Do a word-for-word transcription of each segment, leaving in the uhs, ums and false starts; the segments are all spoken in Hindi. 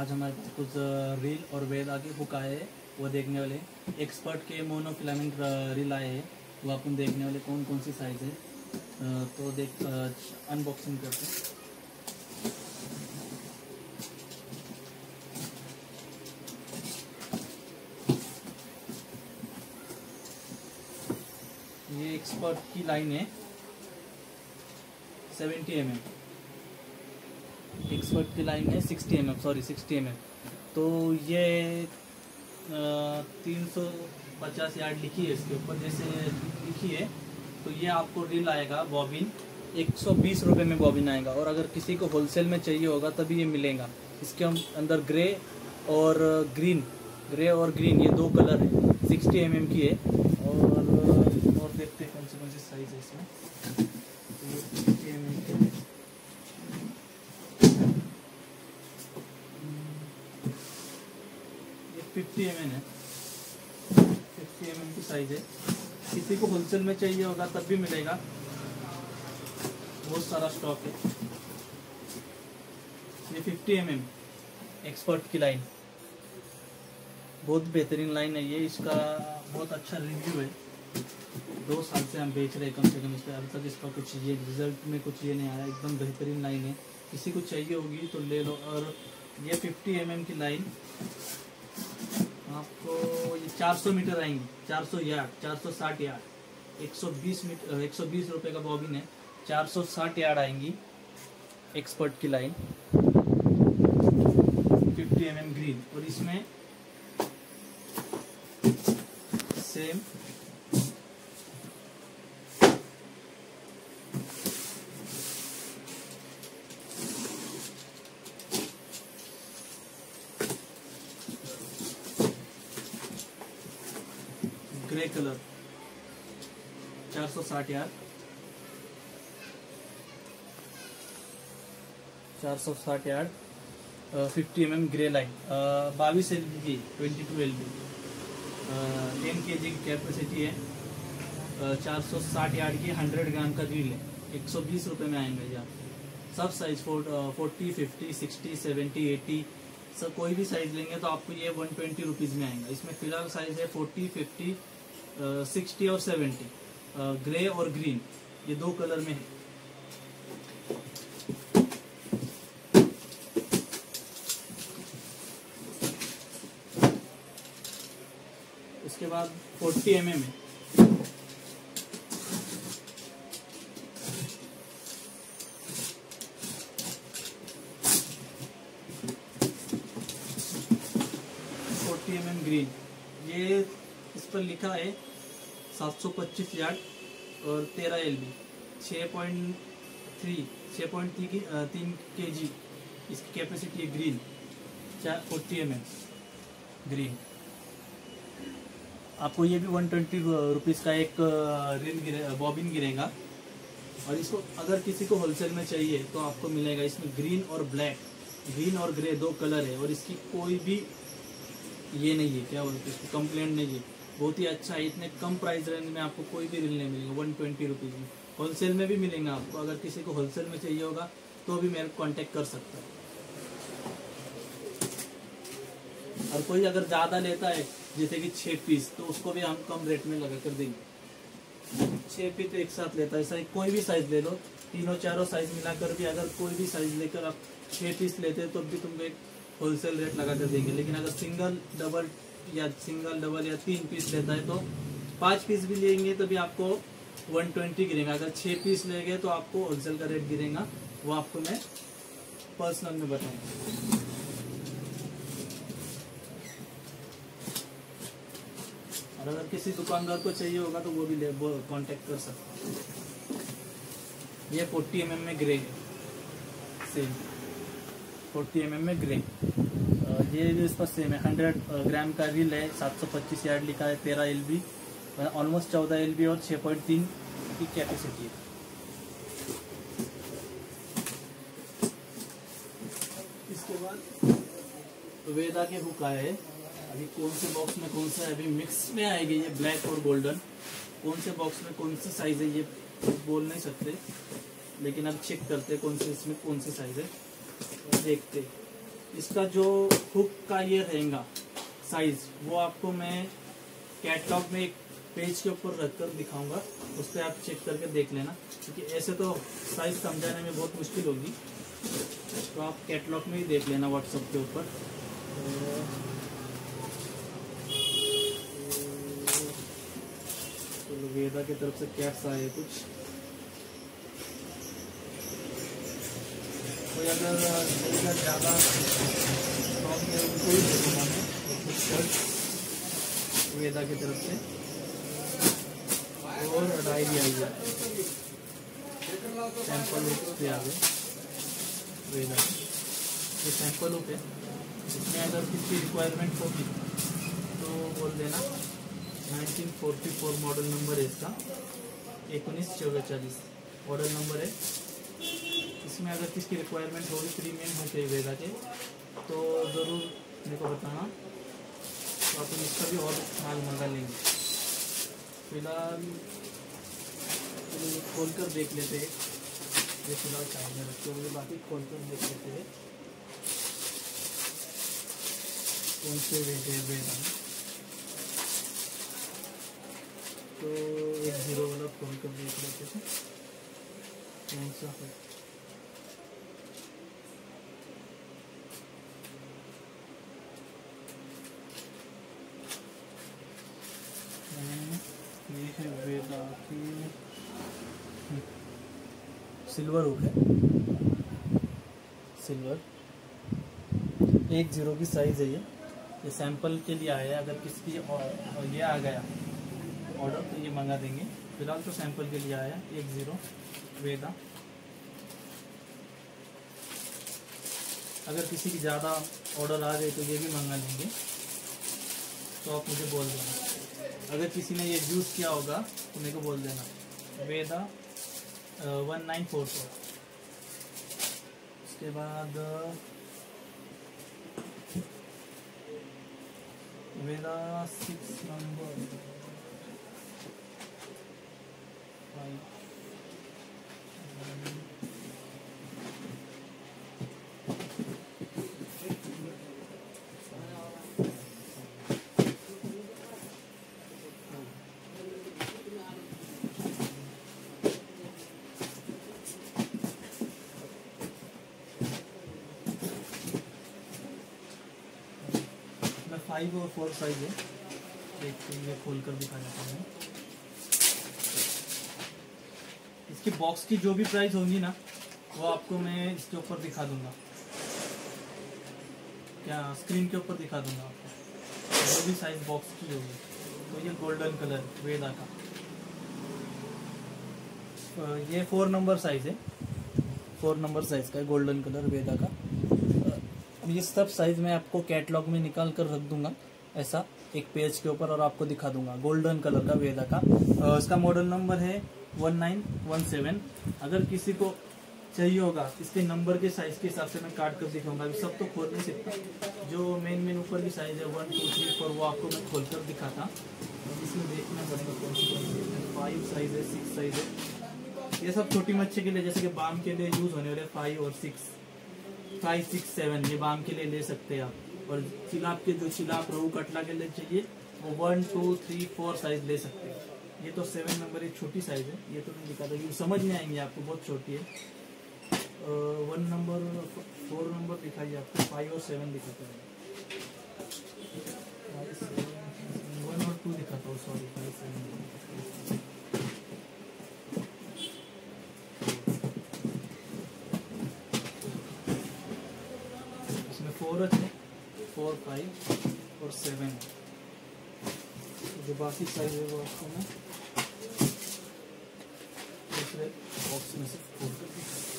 आज हमारे पास कुछ रील और वेद आगे हुक आए हैं, वो देखने वाले। एक्सपर्ट के मोनोफिलामेंट रील आए हैं, वो अपन देखने वाले कौन कौन सी साइज़ है। तो देख अनबॉक्सिंग करते हैं। ये एक्सपर्ट की लाइन है सेवेंटी एम एम, एक्सपर्ट की लाइन है sixty M M, sorry sixty M M. तो ये तीन सौ पचास यार्ड लिखी है इसके ऊपर, जैसे लिखी है। तो ये आपको रील आएगा बॉबिन एक सौ बीस रुपये में बॉबिन आएगा। और अगर किसी को होलसेल में चाहिए होगा तभी ये मिलेगा। इसके अंदर ग्रे और ग्रीन, ग्रे और ग्रीन ये दो कलर है। सिक्सटी एम एम की है। और और देखते हैं कौन से कौन से साइज है इसमें। सिक्सटी एम एम के फिफ्टी एम एम है, फिफ्टी एम एम की साइज है। किसी को होलसेल में चाहिए होगा तब भी मिलेगा, बहुत सारा स्टॉक है। ये फिफ्टी एम एम एक्सपर्ट की लाइन, बहुत बेहतरीन लाइन है ये। इसका बहुत अच्छा रिव्यू है, दो साल से हम बेच रहे हैं कम से कम इस पर। अभी तक इसका कुछ ये रिजल्ट में कुछ ये नहीं आया, एकदम बेहतरीन लाइन है। किसी को चाहिए होगी तो ले लो। और ये फिफ्टी एम एम की लाइन आपको ये चार सौ मीटर आएंगी, चार सौ यार्ड, चार सौ साठ यार्ड, एक सौ बीस मीटर, एक सौ बीस रुपये का बॉबिन है, चार सौ साठ यार्ड आएंगी एक्सपर्ट की line, fifty M M green. और इसमें सेम ग्रे कलर, चार सौ साठ यार्ड, चार सौ साठ yard, fifty M M grey line, बाईस एल बी की, twenty two L B, ten K G की कैपेसिटी है। चार सौ साठ यार्ड की हंड्रेड ग्राम का रील है, एक सौ बीस रुपये में आएंगे यार। सब size forty, fifty, sixty, seventy, eighty, सब कोई भी साइज लेंगे तो आपको ये वन ट्वेंटी रुपीज़ में आएगा। इसमें फिलहाल साइज है फोर्टी, फिफ्टी, सिक्सटी और सेवेंटी, ग्रे और ग्रीन, ये दो कलर में है। उसके बाद फोर्टी एम एम है, फोर्टी एम एम ग्रीन। ये इस पर लिखा है सात सौ पच्चीस यार्ड और तेरह एल बी, छः पॉइंट थ्री, छः पॉइंट तीन के जी इसकी कैपेसिटी है। ग्रीन, चार फोर्टी एम एम ग्रीन। आपको ये भी वन ट्वेंटी रुपीज़ का एक रील गिरे, बॉबिन गिरेगा। और इसको अगर किसी को होलसेल में चाहिए तो आपको मिलेगा। इसमें ग्रीन और ब्लैक, ग्रीन और ग्रे दो कलर है। और इसकी कोई भी ये नहीं है, क्या बोलते हैं इसको, कंप्लेंट नहीं है। बहुत ही अच्छा है। इतने कम प्राइस रेंज में आपको कोई भी रील नहीं मिलेगा, वन ट्वेंटी रुपीज़ में। होलसेल में भी मिलेंगे आपको। अगर किसी को होलसेल में चाहिए होगा तो भी मेरे को कॉन्टेक्ट कर सकता है। और कोई अगर ज़्यादा लेता है जैसे कि छः पीस, तो उसको भी हम कम रेट में लगा कर देंगे। छः पीस एक साथ लेता है, ऐसा कोई भी साइज ले लो, तीनों चारों साइज मिलाकर भी अगर कोई भी साइज लेकर आप छः पीस लेते हैं तो भी तुमको एक होलसेल रेट लगा कर देंगे। लेकिन अगर सिंगल डबल या सिंगल डबल या तीन पीस लेता है तो पाँच पीस भी लेंगे तो भी आपको वन ट्वेंटी गिरेगा। अगर छः पीस लेंगे तो आपको होलसेल का रेट गिरेगा, वो आपको मैं पर्सनल में बताऊंगा। और अगर किसी दुकानदार को चाहिए होगा तो वो भी ले वो कांटेक्ट कर सकते हैं। ये फोर्टी एम एम में ग्रे है, सेम फोर्टी एम एम में ग्रे। ये भी इस पर सेम है, हंड्रेड ग्राम का रील है, सात सौ पच्चीस यार्ड लिखा है, तेरह एल बी, ऑलमोस्ट चौदह एल बी और छः पॉइंट तीन की कैपेसिटी है। इसके बाद वेदा के हुक आए हैं। अभी कौन से बॉक्स में कौन सा है, अभी मिक्स में आएगी ये ब्लैक और गोल्डन। कौन से बॉक्स में कौन सी साइज है ये बोल नहीं सकते, लेकिन अब चेक करते कौन से इसमें कौन सी साइज है, देखते। इसका जो हुक का ये रहेगा साइज, वो आपको मैं कैटलॉग में एक पेज के ऊपर रखकर दिखाऊंगा, उस पर आप चेक करके देख लेना, क्योंकि ऐसे तो साइज समझाने में बहुत मुश्किल होगी। तो आप कैटलॉग में ही देख लेना व्हाट्सएप के ऊपर। तो वेदा की तरफ से कैप्स आए कुछ, कोई अगर ज़्यादा स्टॉक में उनको ही देखूँगा मैं कुछ शर्ट वेदा की तरफ से। और डायरी आई है, सैंपल लुक पे आ गए वेदा, ये सैंपल लुक है। इसमें अगर किसी रिक्वायरमेंट होगी तो बोल देना। Nineteen forty four model number है इसका, उन्नीस चौवालीस मॉडल नंबर है। इसमें अगर किसकी रिक्वायरमेंट होगी प्रीमियम हो चाहिए वेदा के, तो ज़रूर मेरे को बताना, तो अपन इसका भी और माल मंगा लेंगे। फिलहाल खोल कर देख लेते हैं, ये फिलहाल साइड में रखते हुए बाकी खोल कर देख लेते हैं कौन से वेट है वेदा। तो एक जीरो वाला खोल कर देख लेते हैं कौन सा है। ये है वेदा की सिल्वर हुक है, सिल्वर एक जीरो की साइज है ये। ये सैंपल के लिए आया है, अगर किसकी ये आ गया ऑर्डर तो ये मंगा देंगे। फिलहाल तो सैंपल के लिए आया है एक जीरो वेदा। अगर किसी की ज़्यादा ऑर्डर आ गए तो ये भी मंगा लेंगे, तो आप मुझे बोल देना। अगर किसी ने ये यूज़ किया होगा तो मेरे को बोल देना। Veda one nine four four. उसके बाद Veda six number five. Five और फोर साइज है, देखते हैं, खोल कर दिखा देता हूँ। इसकी बॉक्स की जो भी प्राइस होगी ना वो आपको मैं इसके ऊपर दिखा दूंगा, क्या स्क्रीन के ऊपर दिखा दूंगा आपको, जो भी साइज बॉक्स की होगी। तो ये गोल्डन कलर वेदा का, तो ये फोर नंबर साइज है, फोर नंबर साइज का गोल्डन कलर वेदा का। ये सब साइज मैं आपको कैटलॉग में निकाल कर रख दूंगा ऐसा एक पेज के ऊपर, और आपको दिखा दूंगा गोल्डन कलर का वेदा का। इसका मॉडल नंबर है वन नाइन वन सेवन। अगर किसी को चाहिए होगा इसके नंबर के साइज के हिसाब से मैं काट कर दिखाऊंगा। अभी सब तो खोल नहीं सकता, जो मेन मेन ऊपर की साइज है वन टू थ्री फोर वो आपको मैं खोल कर दिखाता। इसमें देखना पड़ेगा कौन सी फाइव साइज है, सिक्स साइज है। ये सब छोटी मच्छी के लिए, जैसे कि बाम के लिए यूज होने वाले फाइव और सिक्स, फाइव सिक्स सेवन ये बाम के लिए ले सकते हैं आप। और चिलाप के जो चिलाप रोहू कटला के लिए चाहिए वो one two three four size ले सकते हैं। ये तो सेवन नंबर एक छोटी साइज है, ये तो नहीं दिखाता क्योंकि समझ नहीं आएंगे आपको, बहुत छोटी है। वन नंबर फोर नंबर दिखाइए आपको, फाइव और सेवन दिखाता है, वन और टू दिखाता हूँ, सॉरी फाइव सेवन। फोर है, फोर फाइव और सेवन है। जो बाकी साइज है वो आपको मैं दूसरे बॉक्स में से खोल कर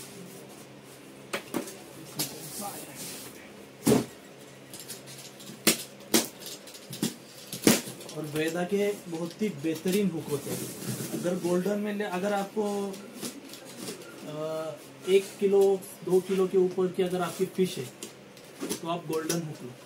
और वेदा के बहुत ही बेहतरीन हुक होते हैं। अगर गोल्डन में ले, अगर आपको एक किलो दो किलो के ऊपर की अगर आपकी फिश है तो आप गोल्डन हुक लो।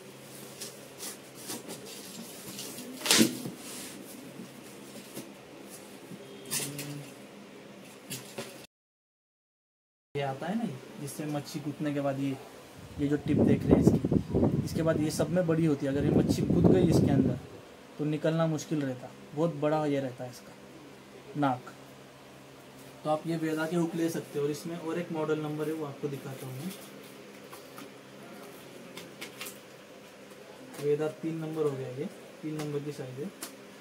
ये आता है ना जिससे मच्छी कूटने के बाद ये ये जो टिप देख रहे हैं इसकी, इसके बाद ये सब में बड़ी होती है। अगर ये मच्छी कूद गई इसके अंदर तो निकलना मुश्किल रहता, बहुत बड़ा ये रहता है इसका नाक। तो आप ये वेदा के हुक ले सकते हो। और इसमें और एक मॉडल नंबर है, वो आपको दिखाता हूँ मैं। वेदा तीन नंबर हो गया, ये तीन नंबर की साइज है।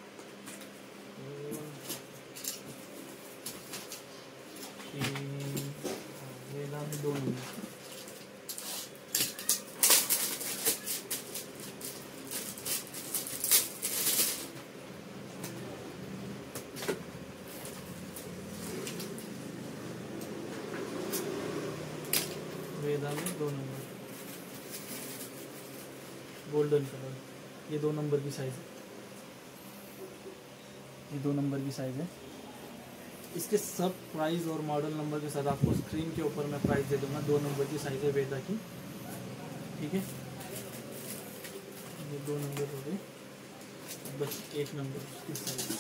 वेदा में दो नंबर, वेदा में दो नंबर गोल्डन कलर, ये दो नंबर की साइज है, ये दो नंबर की साइज है। इसके सब प्राइस और मॉडल नंबर के साथ आपको स्क्रीन के ऊपर मैं प्राइस दे दूंगा। दो नंबर की साइज है वेदा की, ठीक है। ये दो नंबर हो गए, बस एक नंबर की साइज।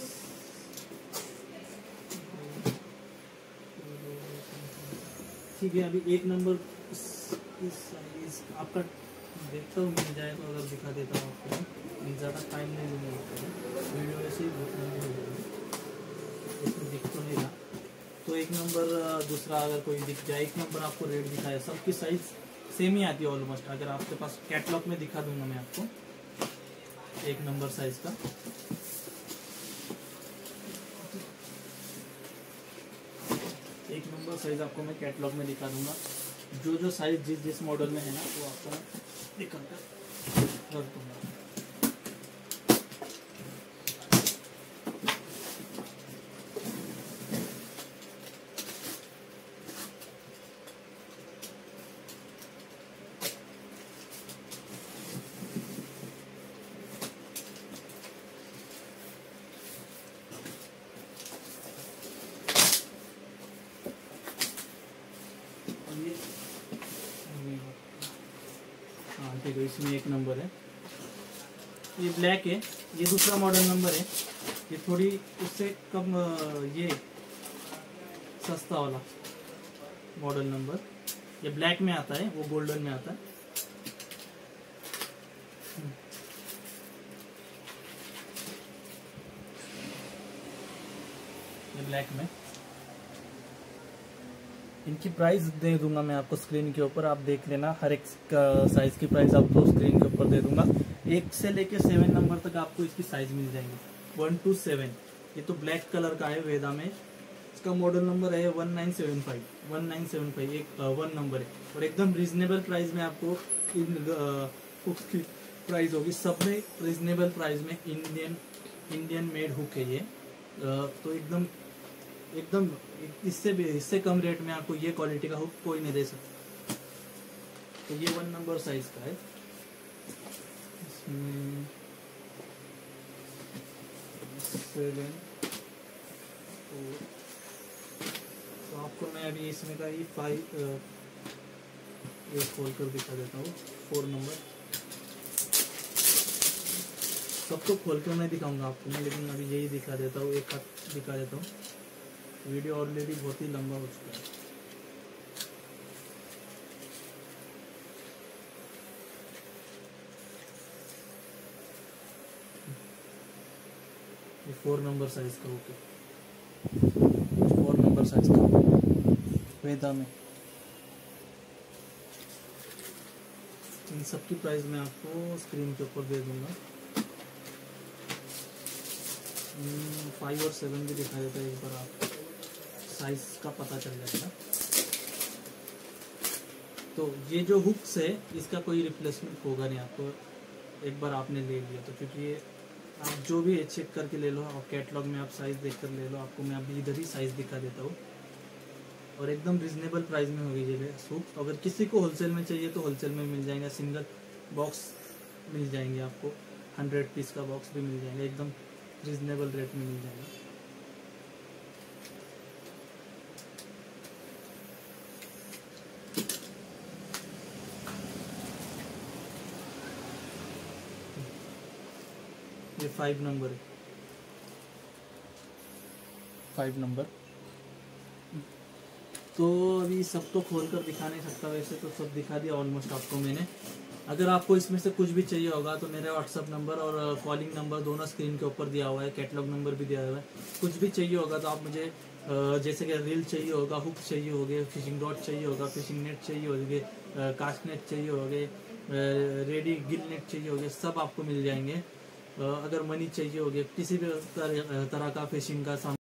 ठीक है, अभी एक नंबर इस इस साइज आपका देखता हूँ, मिल जाए तो अगर दिखा देता हूँ आपको। ज़्यादा टाइम नहीं मिलेगा, वीडियो ऐसे ही बहुत लंबी हो जाएगी, इसमें दिख तो नहीं रहा। तो एक नंबर, दूसरा अगर कोई दिख जाए, एक नंबर आपको रेट दिखाया, सबकी साइज सेम ही आती है ऑलमोस्ट। अगर आपके पास कैटलॉग में दिखा दूंगा मैं आपको एक नंबर साइज का। एक नंबर साइज आपको मैं कैटलॉग में दिखा दूंगा। जो जो साइज जिस जिस मॉडल में है ना, वो आपको मैं दिखा कर दूंगा। हाँ ठीक है, इसमें एक नंबर है, ये ब्लैक है, ये दूसरा मॉडल नंबर है। ये थोड़ी उससे कम, ये सस्ता वाला मॉडल नंबर, ये ब्लैक में आता है, वो गोल्डन में आता है। ये ब्लैक में, इनकी प्राइस दे दूंगा मैं आपको स्क्रीन के ऊपर, आप देख लेना। हर एक साइज की प्राइस आपको स्क्रीन के ऊपर दे दूंगा। एक से लेके सेवन नंबर तक आपको इसकी साइज मिल जाएंगी, वन टू सेवन। ये तो ब्लैक कलर का है वेदा में, इसका मॉडल नंबर है one nine seven five, one nine seven five, एक वन नंबर है। और एकदम रिजनेबल प्राइस में आपको इन हुक्स की प्राइस होगी, सब में रिजनेबल प्राइस में। इंडियन इंडियन मेड हुक है ये, तो एकदम एकदम इससे भी इससे कम रेट में आपको ये क्वालिटी का हुक कोई नहीं दे सकता। तो ये वन नंबर साइज का है। इसमें सेवन, तो आपको मैं अभी इसमें का ये फाइव ये खोल कर दिखा देता हूँ। फोर नंबर सब तो खोल कर नहीं दिखाऊंगा आपको मैं, लेकिन अभी यही दिखा देता हूँ, एक हाथ दिखा देता हूँ। वीडियो ऑलरेडी बहुत ही लंबा हो चुका है। ये फोर नंबर साइज का ओके, फोर नंबर साइज का वेदा में। इन सब की प्राइस मैं आपको स्क्रीन के ऊपर दे दूंगा। फाइव और सेवन भी दिखा देता है, एक बार आप साइज का पता चल जाएगा। तो ये जो हुक्स है इसका कोई रिप्लेसमेंट होगा नहीं आपको, एक बार आपने ले लिया तो, क्योंकि ये आप जो भी है चेक करके ले लो, और कैटलॉग में आप साइज देख कर ले लो। आपको मैं अभी इधर ही साइज दिखा देता हूँ, और एकदम रिजनेबल प्राइस में होगी ये हुक्स। अगर किसी को होलसेल में चाहिए तो होलसेल में मिल जाएगा, सिंगल बॉक्स मिल जाएंगे आपको, हंड्रेड पीस का बॉक्स भी मिल जाएगा, एकदम रिजनेबल रेट में मिल जाएगा। ये फाइव नंबर है, फाइव नंबर तो अभी सब तो खोल कर दिखा नहीं सकता, वैसे तो सब दिखा दिया ऑलमोस्ट आपको मैंने। अगर आपको इसमें से कुछ भी चाहिए होगा तो मेरा व्हाट्सअप नंबर और कॉलिंग नंबर दोनों स्क्रीन के ऊपर दिया हुआ है, कैटलॉग नंबर भी दिया हुआ है। कुछ भी चाहिए होगा तो आप मुझे अ, जैसे कि रील चाहिए होगा, हुक चाहिए होगे, फिशिंग रॉड चाहिए होगा, फिशिंग नेट चाहिए होगे, कास्ट नेट चाहिए होगे, रेडी गिल नेट चाहिए होगे, सब आपको मिल जाएंगे। अ, अगर मनी चाहिए होगे, किसी भी तरह तरह का फिशिंग का सामान